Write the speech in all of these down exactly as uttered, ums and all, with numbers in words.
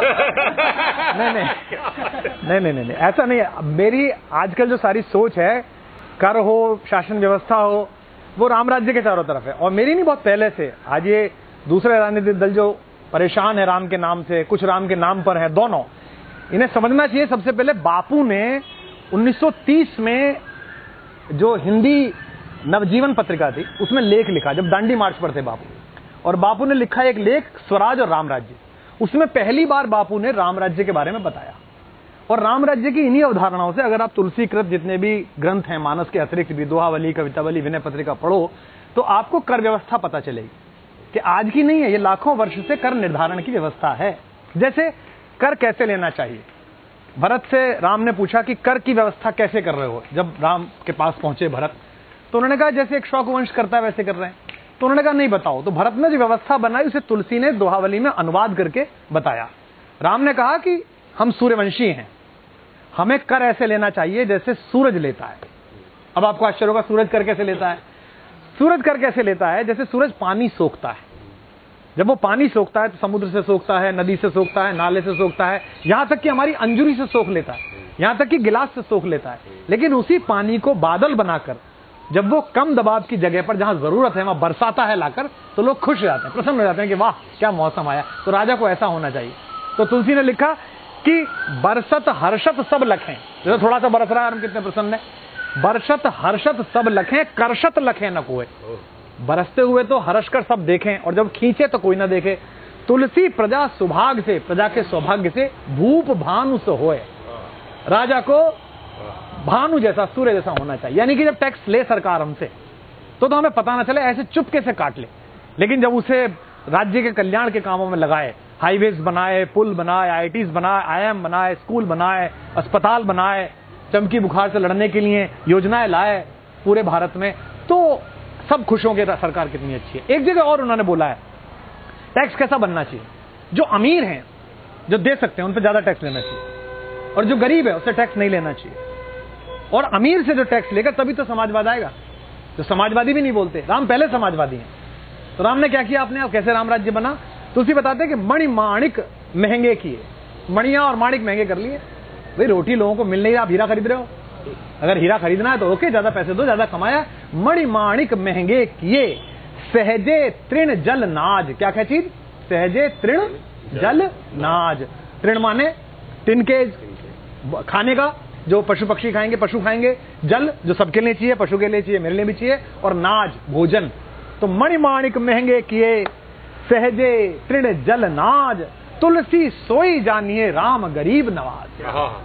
नहीं नहीं नहीं नहीं नहीं ऐसा नहीं है। मेरी आजकल जो सारी सोच है, कर हो, शासन व्यवस्था हो, वो राम राज्य के चारों तरफ है। और मेरी नहीं, बहुत पहले से। आज ये दूसरे राजनीतिक दल जो परेशान है राम के नाम से, कुछ राम के नाम पर है, दोनों, इन्हें समझना चाहिए। सबसे पहले बापू ने उन्नीस सौ तीस में जो हिंदी नवजीवन पत्रिका थी उसमें लेख लिखा, जब दांडी मार्च पर थे बापू, और बापू ने लिखा एक लेख स्वराज और राम राज्य। उसमें पहली बार बापू ने राम राज्य के बारे में बताया। और राम राज्य की इन्हीं अवधारणाओं से अगर आप तुलसीकृत जितने भी ग्रंथ हैं मानस के अतिरिक्त भी, दोहावली, कवितावली, विनय पत्रिका पढ़ो तो आपको कर व्यवस्था पता चलेगी कि आज की नहीं है, ये लाखों वर्ष से कर निर्धारण की व्यवस्था है। जैसे कर कैसे लेना चाहिए, भरत से राम ने पूछा कि कर की व्यवस्था कैसे कर रहे हो। जब राम के पास पहुंचे भरत, तो उन्होंने कहा जैसे एक शौक वंश करता है वैसे कर रहे हैं। तो उन्होंने कहा नहीं बताओ। तो भरत ने जो व्यवस्था बनाई उसे तुलसी ने दोहावली में अनुवाद करके बताया। राम ने कहा कि हम सूर्यवंशी हैं, हमें कर ऐसे लेना चाहिए जैसे सूरज लेता है। अब आपको आश्चर्य होगा, सूरज कर कैसे लेता है? सूरज कर कैसे लेता है? जैसे सूरज पानी सोखता है। जब वो पानी सोखता है तो समुद्र से सोखता है, नदी से सोखता है, नाले से सोखता है, यहां तक कि हमारी अंजुरी से सोख लेता है, यहां तक कि गिलास से सोख लेता है। लेकिन उसी पानी को बादल बनाकर जब वो कम दबाव की जगह पर जहां जरूरत है वहां बरसाता है लाकर, तो लोग खुश हो जाते हैं, प्रसन्न हो जाते हैं कि वाह क्या मौसम आया। तो राजा को ऐसा होना चाहिए। तो तुलसी ने लिखा कि बरसत हर्षत सब लखें, जैसे थोड़ा सा बरस रहा है हम कितने प्रसन्न है। बरसत हर्षत सब लखें, करशत लखें न कोई। बरसते हुए तो हर्ष कर सब देखें, और जब खींचे तो कोई ना देखे। तुलसी प्रजा सुभाग से, प्रजा के सौभाग्य से, भूप भानु से होए। राजा को भानु जैसा, सूर्य जैसा होना चाहिए। यानी कि जब टैक्स ले सरकार हमसे तो तो हमें पता ना चले, ऐसे चुपके से काट ले। लेकिन जब उसे राज्य के कल्याण के कामों में लगाए, हाईवेज बनाए, पुल बनाए, आईआईटीज बनाए, आईआईएम बनाए, स्कूल बनाए, अस्पताल बनाए, चमकी बुखार से लड़ने के लिए योजनाएं लाए पूरे भारत में, तो सब खुश होंगे सरकार कितनी अच्छी है। एक जगह और उन्होंने बोला है टैक्स कैसा बनना चाहिए, जो अमीर हैं, जो दे सकते हैं, उन पर ज्यादा टैक्स लेना चाहिए, और जो गरीब है उससे टैक्स नहीं लेना चाहिए। और अमीर से जो टैक्स लेगा तभी तो समाजवाद आएगा। जो समाजवादी भी नहीं बोलते, राम पहले समाजवादी हैं। तो राम ने क्या किया आपने, अब कैसे राम राज्य बना? तुलसी बताते हैं कि मणि माणिक महंगे किए, मणिया और माणिक महंगे कर लिए। भाई रोटी लोगों को मिल नहीं रहा, आप हीरा खरीद रहे हो, अगर हीरा खरीदना है तो ओके, ज्यादा पैसे दो, ज्यादा कमाया। मणि माणिक महंगे किए, सहजे तृण जल नाज। क्या क्या चीज? सहजे तृण जल नाज। तृण माने तिनके खाने का, जो पशु पक्षी खाएंगे, पशु खाएंगे। जल जो सबके लिए चाहिए, पशु के लिए चाहिए, मेरे लिए भी चाहिए। और नाज भोजन। तो मणिमाणिक महंगे किए, सहजे तृण जल नाज, तुलसी सोई जानिए राम गरीब नवाज।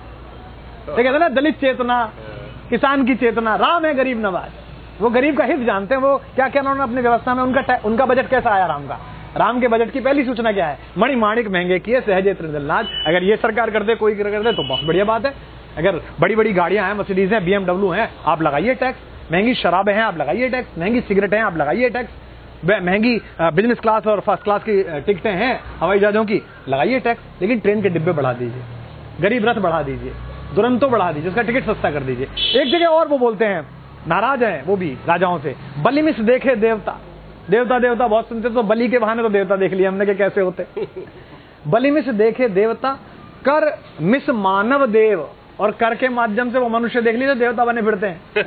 कहते हैं ना, दलित चेतना, किसान की चेतना, राम है गरीब नवाज। वो गरीब का हित जानते हैं। वो क्या क्या उन्होंने अपनी व्यवस्था में, उनका उनका बजट कैसा आया राम का? राम के बजट की पहली सूचना क्या है? मणिमाणिक महंगे किए, सहजे तृण जल नाज। अगर ये सरकार कर दे, कोई कर दे तो बहुत बढ़िया बात है। अगर बड़ी बड़ी गाड़ियां हैं, मर्सिडीज हैं, बीएमडब्ल्यू हैं, आप लगाइए टैक्स। महंगी शराबें हैं, आप लगाइए टैक्स। महंगी सिगरेटें हैं, आप लगाइए टैक्स। महंगी बिजनेस क्लास और फर्स्ट क्लास की टिकटें हैं हवाई जहाजों की, लगाइए टैक्स। लेकिन ट्रेन के डिब्बे बढ़ा दीजिए, गरीब रथ बढ़ा दीजिए, दुरंतो बढ़ा दीजिए, उसका टिकट सस्ता कर दीजिए। एक जगह और वो बोलते हैं, नाराज हैं वो भी राजाओं से, बलि मिस देखे देवता। देवता देवता बहुत सुनते, तो बलि के बहाने तो देवता देख लिया हमने कि कैसे होते। बलि मिस देखे देवता, कर मिस मानव देव। और कर के माध्यम से वो मनुष्य देख लीजिए देवता बने फिरते हैं।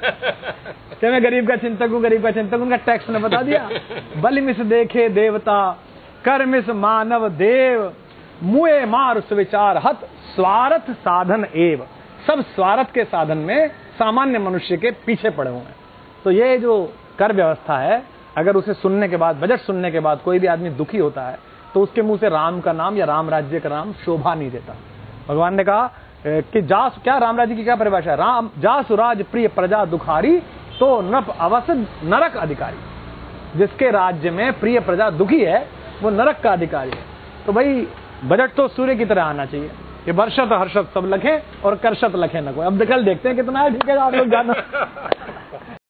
क्या मैं गरीब का चिंतक हूं, गरीब का चिंतक, उनका टैक्स ने बता दिया। बलि मिस देखे देवता, कर मिस मानव देव, मुए मार सुविचार हत, स्वार्थ साधन एव। सब स्वार्थ के साधन में सामान्य मनुष्य के पीछे पड़े हुए हैं। तो ये जो कर व्यवस्था है, अगर उसे सुनने के बाद, बजट सुनने के बाद कोई भी आदमी दुखी होता है तो उसके मुंह से राम का नाम या राम राज्य का नाम शोभा नहीं देता। भगवान ने कहा कि जास, क्या राम राज्य की क्या परिभाषा है? राम जासुराज प्रिय प्रजा दुखारी, तो नृप अवश्य नरक अधिकारी। जिसके राज्य में प्रिय प्रजा दुखी है वो नरक का अधिकारी है। तो भाई बजट तो सूर्य की तरह आना चाहिए कि वर्षत हर्षत सब लखें और करशत लखें न कोई। अब कल देखते हैं कितना है, ठीक है आप लोग जानो।